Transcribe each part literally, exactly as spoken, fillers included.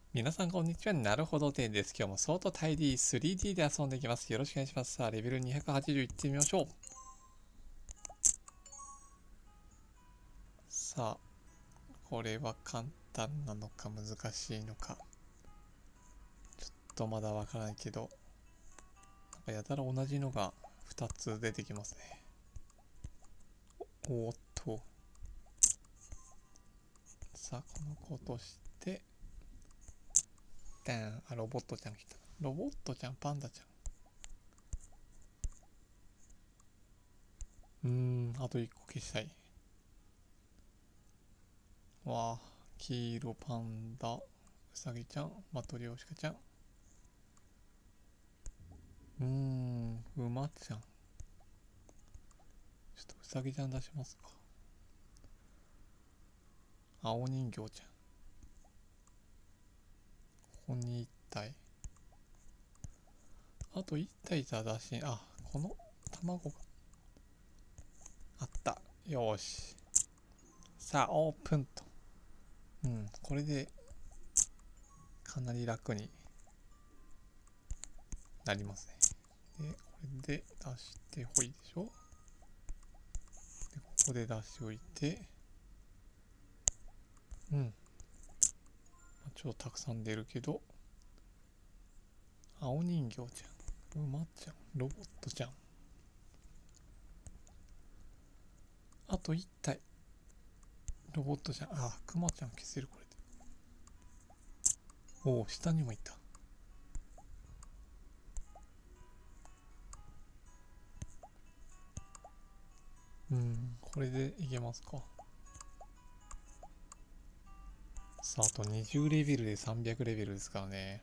皆さんこんにちは。なるほどてんです。今日もソートタイディー スリーディー で遊んでいきます。よろしくお願いします。さあ、レベルにひゃくはちじゅういってみましょう。さあ、これは簡単なのか難しいのか。ちょっとまだわからないけど、なんかやたら同じのがふたつ出てきますね。おおっと。さあ、この子として、ダーン。あ、ロボットちゃん来た。ロボットちゃん、パンダちゃん。うーん、あといっこ消したい。わあ、黄色パンダ、うさぎちゃん、マトリョーシカちゃん。うーん、馬ちゃん。ちょっとうさぎちゃん出しますか。青人形ちゃん。ここにいったい。あといったいただし、あ、この卵があった。よーし。さあ、オープンと。うん、これでかなり楽になりますね。で、これで出してほいでしょ。で、ここで出しておいて、うん。まあ、ちょっとたくさん出るけど、青人形ちゃん、馬ちゃん、ロボットちゃん。あといったい。ロボットちゃん、あ、クマちゃん消せるこれで。おお、下にもいた。うん、これでいけますか。さあ、あとにじゅうレベルでさんびゃくレベルですからね。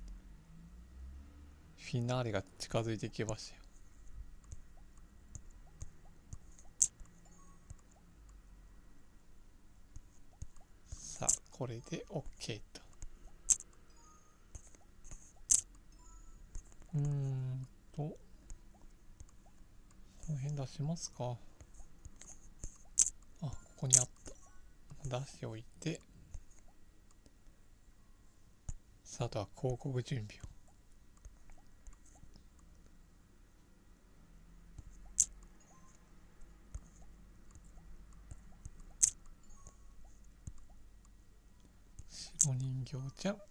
フィナーレが近づいてきましたよ。さあ、これで OK と。うーんと、この辺出しますか。あ、ここにあった。出しておいて、さあ、あとは広告準備を。白人形ちゃん。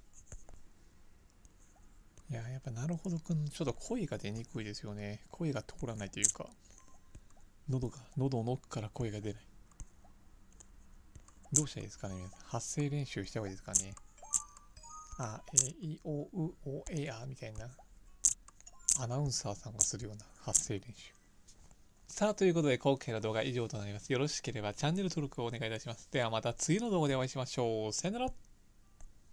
いや、やっぱなるほどくん、ちょっと声が出にくいですよね。声が通らないというか、喉が、喉の奥から声が出ない。どうしたらいいですかね、皆さん。発声練習した方がいいですかね。あ、え、い、お、う、お、えや、みたいな。アナウンサーさんがするような発声練習。さあ、ということで、今回の動画は以上となります。よろしければチャンネル登録をお願いいたします。ではまた次の動画でお会いしましょう。さよなら。